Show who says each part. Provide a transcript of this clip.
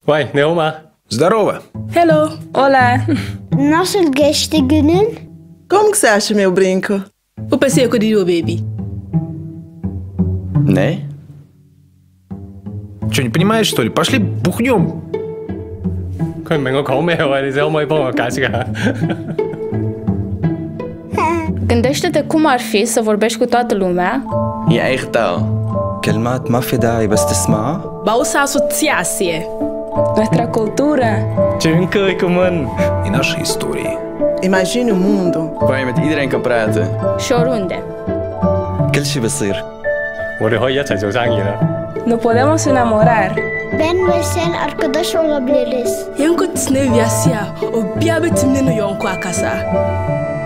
Speaker 1: Uai, ne homa?
Speaker 2: Здорово!
Speaker 3: Hello, olá.
Speaker 4: Nosso guest günün.
Speaker 5: Como que você acha meu brinco?
Speaker 3: O PC que digo, baby.
Speaker 2: Не? Что, не понимаешь, что ли? Пошли бухнем.
Speaker 1: 佢唔明我講咩喎？你可唔可以幫我解釋下？
Speaker 6: Gândește-te cum ar fi să vorbești cu toată lumea
Speaker 7: هي eigen taal.
Speaker 8: كلمات ما في داعي بس تسمعها.
Speaker 3: Bausa asociație.
Speaker 6: Nuestra cultură.
Speaker 1: Chuyện cười của mình.
Speaker 2: И наши истории.
Speaker 5: Imagine um mundo
Speaker 7: Waar je met iedereen kan praten.
Speaker 6: Și oriunde.
Speaker 8: كل شي بصير.
Speaker 1: 我哋可以一齊做生意啦。
Speaker 6: Nos podemos enamorar.
Speaker 4: Ben ve sen arkadaş olabiliriz.
Speaker 3: Yanko tsine viasia, o biabe timne no yonko akasa.